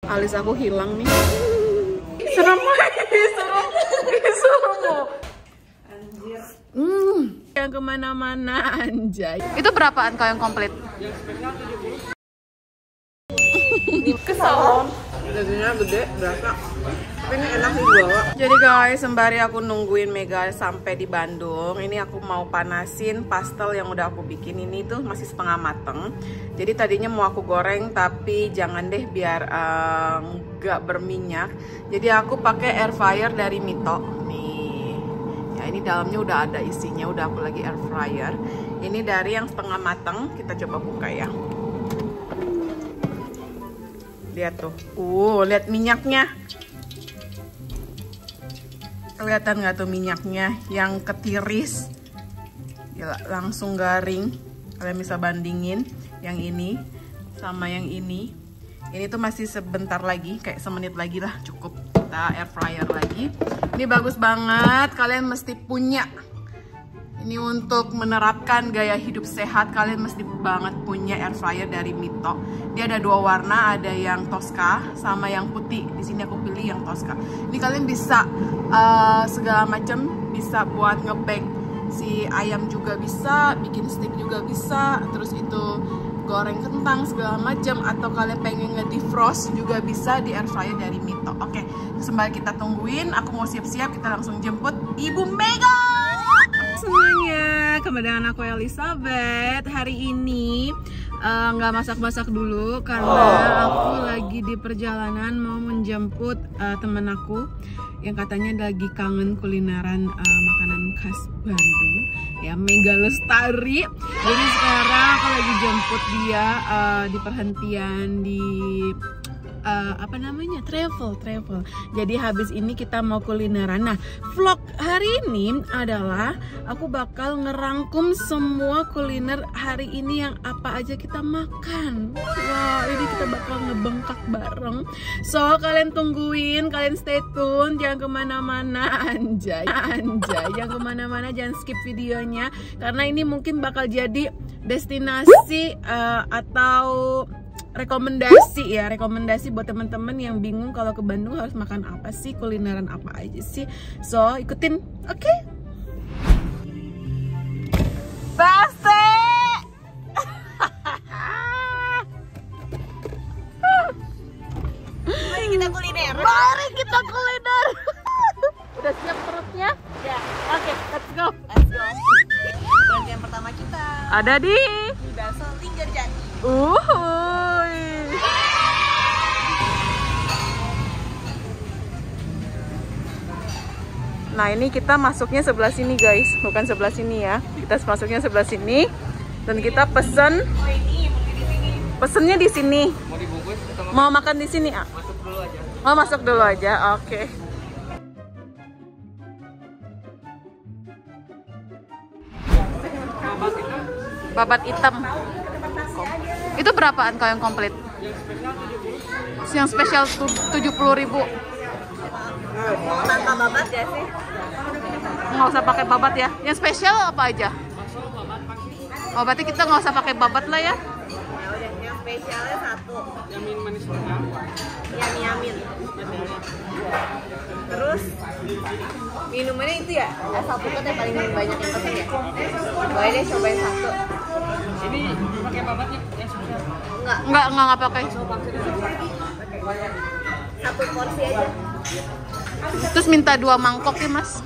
Alis aku hilang nih. Serem. Anjir. Yang kemana-mana anjay. Itu berapaan kau yang komplit? Kesal. Dagingnya gede, berasa. Tapi ini enak sih dibawa. Jadi guys, sembari aku nungguin Mega sampai di Bandung, ini aku mau panasin pastel yang udah aku bikin. Ini tuh masih setengah mateng. Jadi tadinya mau aku goreng, tapi jangan deh biar nggak berminyak. Jadi aku pakai air fryer dari Mito. Nih, ya ini dalamnya udah ada isinya, udah aku lagi air fryer. Ini dari yang setengah mateng, kita coba buka ya. Lihat tuh, lihat minyaknya. Kelihatan nggak tuh minyaknya yang ketiris, gila, langsung garing. Kalian bisa bandingin yang ini sama yang ini. Ini tuh masih sebentar lagi, kayak semenit lagi lah cukup. Kita air fryer lagi. Ini bagus banget, kalian mesti punya. Ini untuk menerapkan gaya hidup sehat, kalian mesti banget punya air fryer dari Mito. Dia ada dua warna, ada yang Tosca sama yang putih. Di sini aku pilih yang Tosca. Ini kalian bisa segala macam, bisa buat ngebake si ayam juga bisa, bikin steak juga bisa, terus itu goreng kentang segala macam, atau kalian pengen nge-defrost juga bisa di air fryer dari Mito. Oke, sembari kita tungguin, aku mau siap-siap, kita langsung jemput Ibu Mega. Semuanya, kembali dengan aku Elizabeth. Hari ini nggak masak-masak dulu karena aku lagi di perjalanan mau menjemput temen aku yang katanya lagi kangen kulineran makanan khas Bandung, ya, Mega Lestari. Jadi sekarang aku lagi jemput dia di perhentian di apa namanya, travel. Jadi habis ini kita mau kulineran. Nah, vlog hari ini adalah aku bakal ngerangkum semua kuliner hari ini yang apa aja kita makan. Wow, ini kita bakal ngebengkak bareng. So kalian tungguin, kalian stay tune, jangan kemana-mana, anjay, jangan kemana-mana, jangan skip videonya karena ini mungkin bakal jadi destinasi atau rekomendasi buat teman-teman yang bingung kalau ke Bandung harus makan apa sih, kulineran apa aja sih. So ikutin, oke? Base. Mari kita kuliner. Udah siap perutnya? Ya. Oke, let's go. Yang pertama kita ada di Bakso Linggarjati. Nah, ini kita masuknya sebelah sini guys, bukan sebelah sini ya. Kita masuknya sebelah sini dan kita pesen. Pesennya di sini. Mau dibungkus atau mau makan di sini? Masuk dulu aja. Oh, masuk dulu aja. Oke. Babat hitam. Itu berapaan kau yang komplit? Yang spesial 70.000. Tanpa babat ya sih? Nggak usah pakai babat ya. Yang spesial apa aja? Oh, berarti kita nggak usah pakai babat lah ya? Ya udah, yang spesialnya satu. Yamin manis tengah. Yamin. Terus minumannya itu ya? Es alpukat yang paling banyak yang pesen ya? Boleh deh cobain satu. Ini pakai babatnya yang spesial? Enggak pakai. Satu porsi aja. Terus minta 2 mangkok ya mas.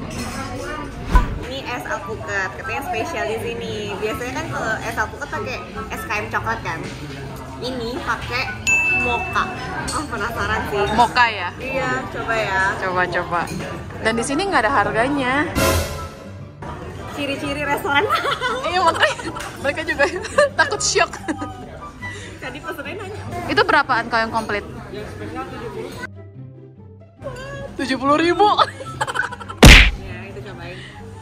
Ini es alpukat, katanya spesial di sini. Biasanya kan kalau es alpukat pakai es krim coklat kan. Ini pakai mocha. Oh, penasaran sih. Mocha ya? Iya, coba ya. Coba. Dan di sini nggak ada harganya. Ciri-ciri restoran. Iya, makanya mereka juga takut shock. Tadi pesennya nanya. Itu berapaan kau yang komplit? Yang spesial 70.000. Ya, itu cobain.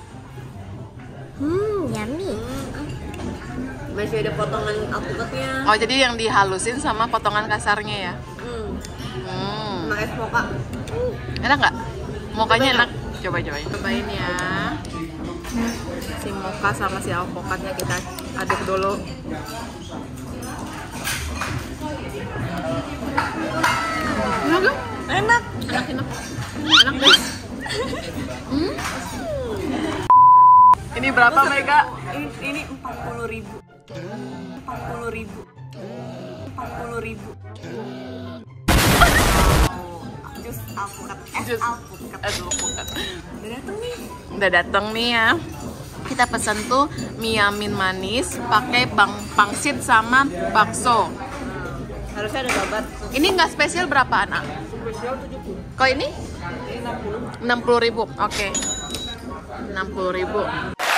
Yummy. Masih ada potongan alpukatnya. Oh, jadi yang dihalusin sama potongan kasarnya ya? Sama es mocha. Enak nggak? Mokanya enak. Cobain. Cobain ya. Si mocha sama si alpukatnya kita aduk dulu. Enak. Enak guys. Ini berapa Mega? Ini 40.000. 40.000. 40.000. Jus alpukat. Es alpukat. Udah dateng nih ya. Kita pesen tuh mie yamin manis pakai pangsit sama bakso. Harusnya ada babat. Ini nggak spesial berapa anak? Spesial 70. Kok ini? 60.000. Oke. 60.000.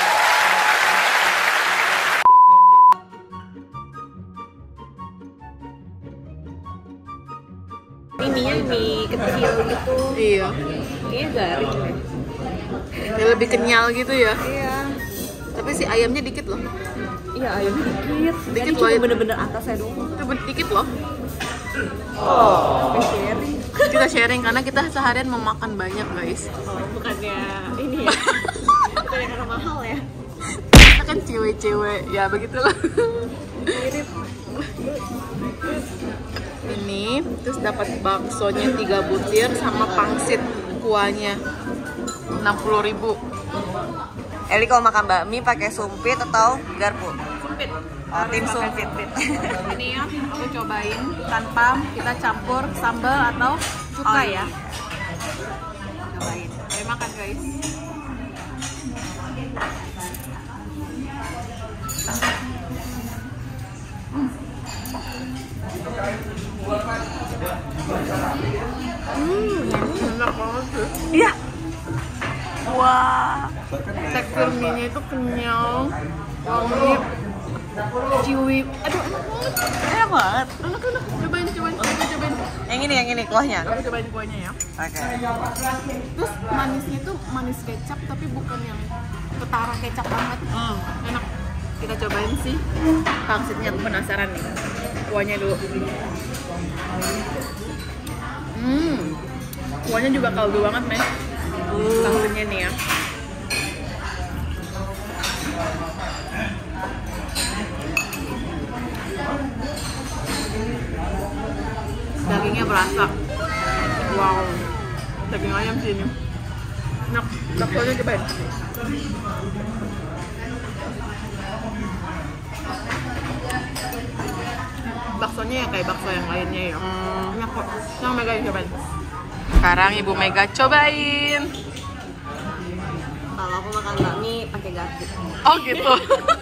Ininya mie kecil gitu. Iya. Ini garing deh. Ya, lebih kenyal gitu ya. Iya. Tapi si ayamnya dikit loh. Iya ayamnya dikit. Dikit Ini loh, cuma ya. bener-bener atasnya doang. Itu dikit loh. Sampai sharing. Kita sharing karena kita seharian mau makan banyak guys. Oh, bukannya ini ya. Bukannya karena mahal ya. Kita kan cewek-cewek, ya begitulah. Mirip. Ini terus dapat baksonya 3 butir sama pangsit kuahnya 60.000. Eli kalau makan bakmi pakai sumpit atau garpu? Sumpit. Oh, tim sumpit. Ini ya, aku cobain tanpa kita campur sambal atau cuka Oh, ya. iya. Cobain. Mari makan guys. Enak banget sih. Iya. Wah, tekstur mie-nya itu kenyal, wangi, ciwi. Aduh, enak banget. Enak banget. Cobain. Yang ini kuahnya. Aku cobain kuahnya ya. Oke. Terus manisnya itu manis kecap tapi bukan yang ketara kecap banget. Enak. Kita cobain sih pangsitnya, aku penasaran nih. Kuahnya dulu. Kuahnya juga kaldu banget, men. Pangsitnya nih ya. Dagingnya berasa. Wow. Daging ayam sih ini. Enak. Baksonya cobain. Baksonya ya kayak bakso yang lainnya ya. Enak kok. Yang Mega cobain. Sekarang Ibu Mega cobain. Kalau aku makan bakmi pakai garpu. Oh gitu.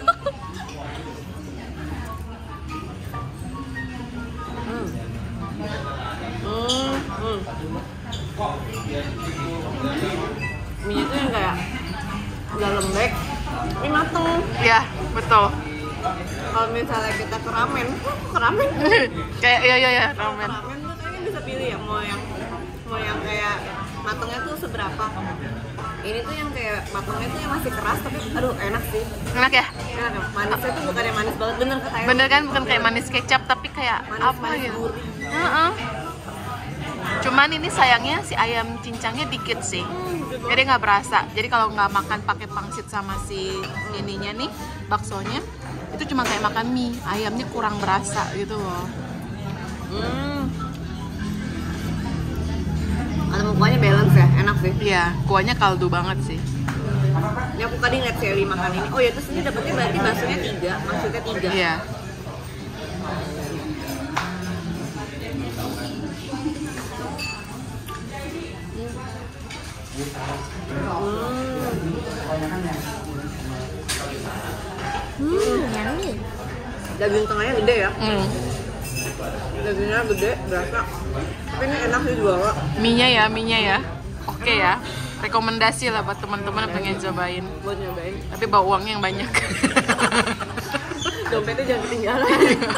Mie itu yang kayak udah lembek, ini mateng. Ya, betul. Kalau misalnya kita ke ramen, Kayak iya ramen. ramen tuh kayaknya bisa pilih ya mau yang kayak matengnya tuh seberapa. Ini tuh yang kayak matengnya tuh yang masih keras tapi aduh enak sih. Enak ya? Enak ya. Manisnya tuh bukan yang manis banget, bener kata Ayah. Bener kan, bukan kayak manis kecap tapi kayak Manis, apa manis gitu. gurih. Cuman ini sayangnya si ayam cincangnya dikit sih. Jadi nggak berasa. Jadi kalau nggak makan pakai pangsit sama si ininya nih, baksonya, itu cuma kayak makan mie. Ayamnya kurang berasa gitu loh. Kalau mukanya balance ya, enak sih. Iya, kuahnya kaldu banget sih. Ini aku tadi ngeliat si Eli makan ini. Oh ya, terus ini dapetnya berarti baksonya 3, maksudnya 3. Iya. Daging tengahnya gede ya. Dagingnya gede, berasa. Tapi ini enak sih juga kok. Mie-nya ya. Oke ya. Rekomendasi lah buat teman-teman yang pengen cobain. Buat nyobain. Tapi bawa uangnya yang banyak. Dompetnya jangan ketinggalan.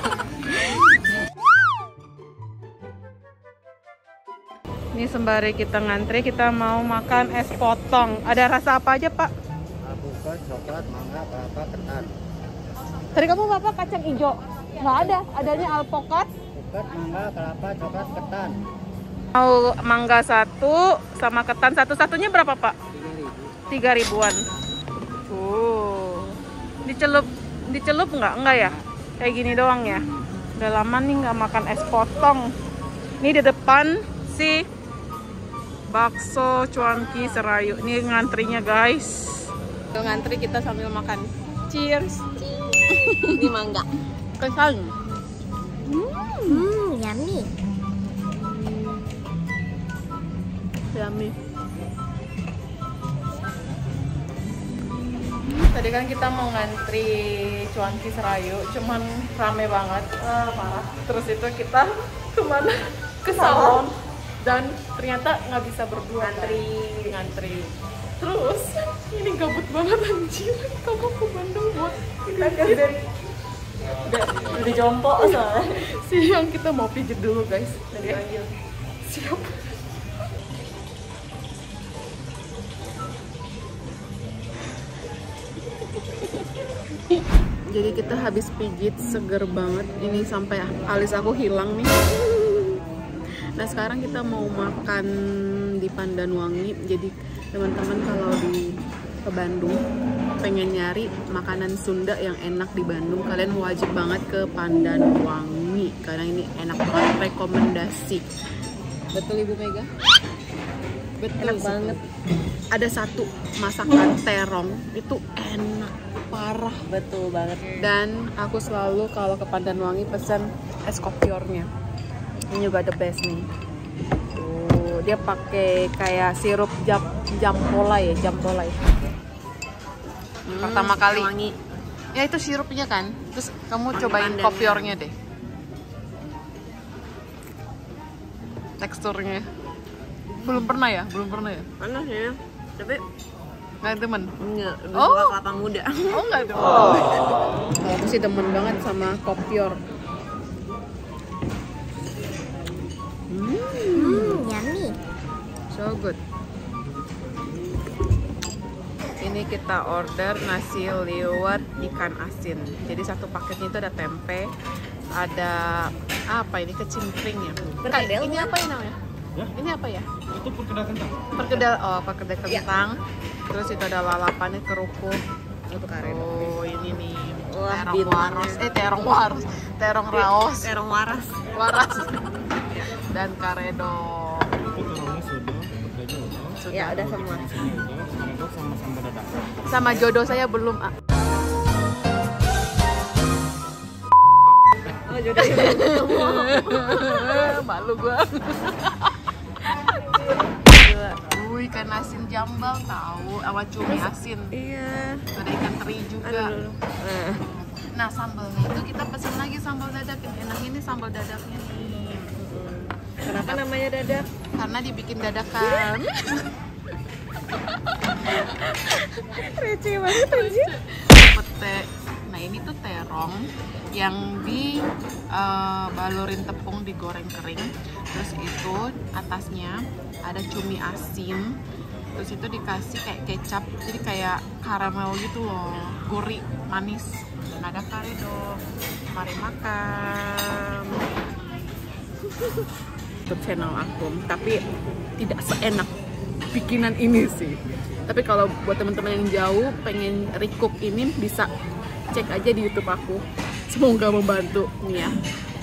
Ini sembari kita ngantri, kita mau makan es potong. Ada rasa apa aja, Pak? Alpukat, coklat, mangga, kelapa, ketan. Tadi kamu Bapak kacang hijau. Nggak ada, adanya alpukat. Alpukat, mangga, kelapa, coklat, ketan. Mau mangga 1 sama ketan satu-satunya berapa, Pak? 3.000-an. Dicelup nggak? Enggak ya? Kayak gini doang ya? Udah lama nih nggak makan es potong. Ini di depan si bakso cuanki Serayu. Ini ngantrinya guys. Ngantri kita sambil makan. Cheers. Ini mangga. Kesan. Yummy. Yummy. Tadi kan kita mau ngantri cuanki Serayu, cuman rame banget, parah. Terus itu kita kemana? Ke salon dan ternyata nggak bisa berdua ngantri. Terus ini gabut banget anjir. Kamu ke Bandung buat Kita kan udah jompo soalnya. siang kita mau pijit dulu guys. Siap. Jadi kita habis pijit, seger banget. Ini sampai alis aku hilang nih. Nah sekarang kita mau makan di Pandanwangi. Jadi teman-teman kalau ke Bandung pengen nyari makanan Sunda yang enak di Bandung, kalian wajib banget ke Pandanwangi karena ini enak banget, rekomendasi. Betul Ibu Mega? Betul Enak banget. Ada satu masakan terong itu enak parah. Betul banget. Dan aku selalu kalau ke Pandanwangi pesen es kopiornya. Ini juga the best nih. Tuh, dia pakai kayak sirup jampolai. Pertama kali. Wangi. Ya itu sirupnya kan. Terus kamu cobain kopiornya deh. Teksturnya. Belum pernah ya? Panas ya. Tapi Nggak demen? enggak, lebih Oh. suka kelapa muda. Oh nggak demen? Aku sih demen banget sama kopior. Yummy. So good. Ini kita order nasi liwet ikan asin. Jadi satu paketnya itu ada tempe, ada apa ini kecimpring ya? Perkedel. Ini apa ya namanya? Ya? Ini apa ya? Itu perkedel kentang. Perkedel kentang. Terus itu ada lalapannya kerupuk. Untuk karedok. Oh ini nih. Wah, Terong bintangnya. waros. Terong raos. Terong waras. Waras. Dan karedok. Itu telurnya sudah, Ya udah semua. sini udah, karedok sama sambal dadak. Sama jodoh saya belum. Oh, jodoh semua. Malu gua. Wih, ikan asin jambal tahu, sama cumi asin. Iya. Ada ikan teri juga. Nah, Nah, sambalnya itu kita pesen lagi sambal dadak. Yang enak ini sambal dadaknya nih. kenapa namanya dadak? Karena dibikin dadakan. Receh banget anjir. Pete. Nah, ini tuh terong yang balurin tepung digoreng kering. Terus itu atasnya ada cumi asin. Terus itu dikasih kayak kecap, jadi kayak karamel gitu loh, gurih, manis. Dan ada karedok. Mari makan. YouTube channel aku, tapi tidak seenak bikinan ini sih. Tapi kalau buat teman-teman yang jauh pengen recook ini bisa cek aja di YouTube aku. Semoga membantu nih ya.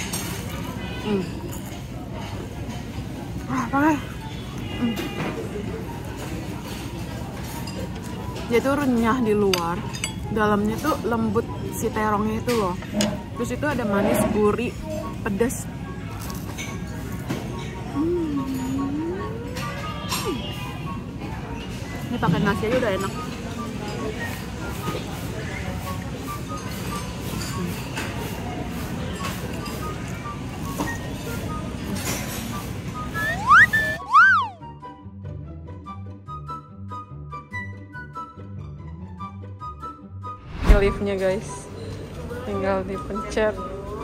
Dia tuh renyah di luar, dalamnya tuh lembut si terongnya itu loh. Terus itu ada manis, gurih, pedas. Ini pakai nasi aja udah enak. Ini liftnya guys, tinggal dipencet.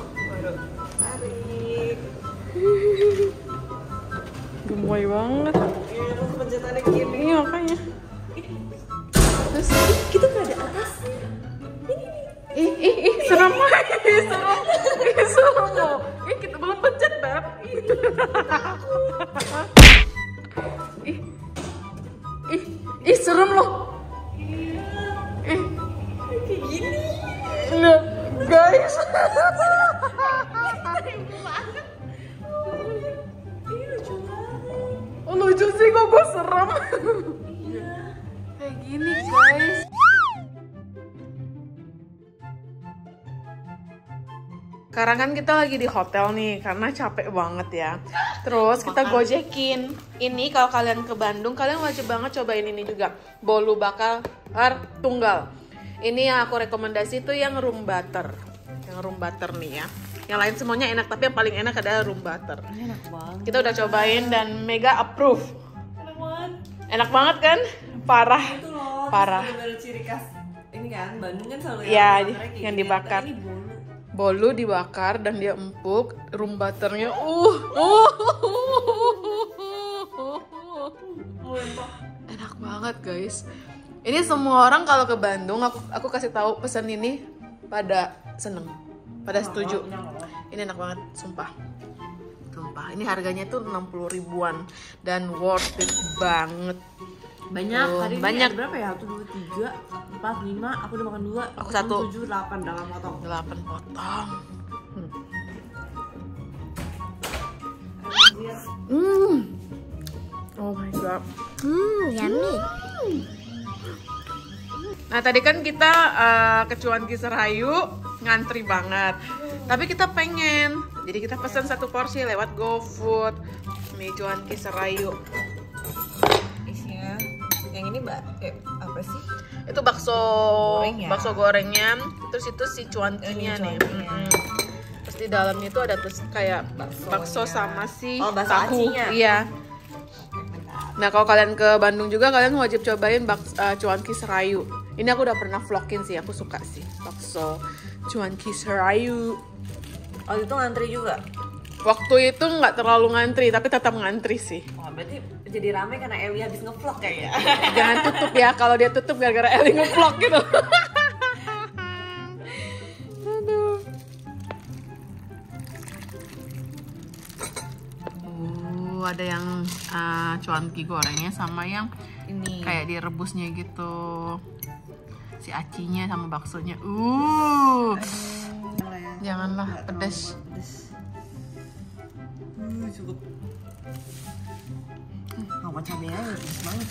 Gemoy banget. Pencetannya gini. Ini makanya. Terus Kita nggak ada atas. ih serem serem. Kita belum pencet beb. Ih serem loh. Kayak gini. Loh, guys. Ini lucu banget. Oh, lucu sih kok gue serem. Kayak gini guys. Sekarang kan kita lagi di hotel nih karena capek banget ya. Terus kita gojekin. Ini kalau kalian ke Bandung, kalian wajib banget cobain ini juga. Bolu bakar tunggal. Ini yang aku rekomendasi tuh yang room butter. Yang room butter nih ya. Yang lain semuanya enak, tapi yang paling enak adalah room butter. Enak banget. Kita udah cobain dan mega approve. Enak banget. Enak banget kan? Parah. Itu loh. Parah. Bener ciri khas ini kan Bandung kan selalu Ya, yang yang dibakar. Ini bolu. Bolu dibakar dan dia empuk, room butternya enak banget guys. Ini semua orang kalau ke Bandung aku kasih tahu pesan ini pada seneng, pada setuju. Ini enak banget, sumpah. Sumpah, ini harganya tuh 60 ribuan dan worth it banget. Banyak, hari ini banyak. ada berapa ya? 1, 2, 3, 4, 5, aku udah makan 2. Aku 1. 7, 8 dalam potong. 8 potong. Oh my god. Yummy. Nah tadi kan kita ke Cuanki Serayu ngantri banget. Tapi kita pengen, jadi kita pesan 1 porsi lewat GoFood. Nih Cuanki Serayu. Isinya yang ini apa sih? Itu bakso Goreng ya? bakso gorengnya. Terus itu si cuankinya nih. cuankinya. Terus di dalamnya itu ada terus kayak bakso sama si bakso tahu. acinya. Iya. Nah kalau kalian ke Bandung juga kalian wajib cobain Cuanki Serayu. Ini aku udah pernah vlogin sih, aku suka sih bakso Cuanki Serayu. Oh itu ngantri juga? Waktu itu nggak terlalu ngantri, tapi tetap ngantri sih. Wah berarti jadi rame karena Eli habis nge-vlog kayaknya. Jangan tutup ya, kalau dia tutup gara-gara Eli nge-vlog gitu. Aduh. Ada yang cuanki gorengnya sama yang Ini kayak direbusnya gitu. Si acinya sama baksonya. Janganlah pedas. cukup. Apa cabenya pedas banget.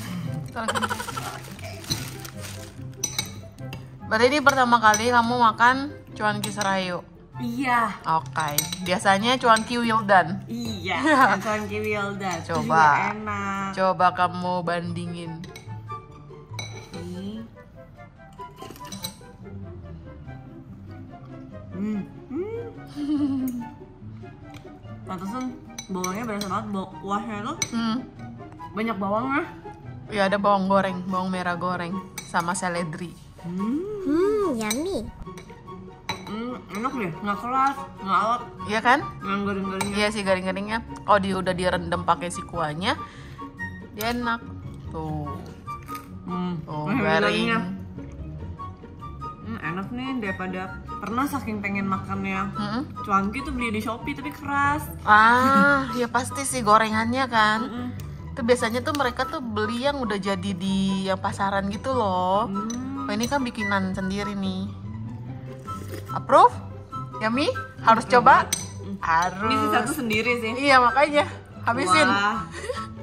Berarti ini pertama kali kamu makan Cuanki Serayu? Iya. Oke. Biasanya Cuanki Wildan. Iya. Cuanki Wildan. Coba. Enak. Coba kamu bandingin. Pantesan bawangnya berasa banget, kuahnya tuh banyak bawangnya. Ya ada bawang goreng, bawang merah goreng, sama seledri. Yummy. Enak deh, nggak keras, nggak awet. Iya kan? Yang garing-garingnya. Iya sih garing-garingnya. Kalau udah direndam pakai si kuahnya, dia enak. Tuh. Tuh garing. Enak nih daripada pernah saking pengen makannya. Cuanki tuh beli di Shopee tapi keras. Ya pasti sih gorengannya kan. Itu biasanya tuh mereka tuh beli yang udah jadi di yang pasaran gitu loh. Oh, ini kan bikinan sendiri nih. Approve? Yummy? Harus coba? Harus. Ini sih satu sendiri sih. Iya makanya habisin. Wah.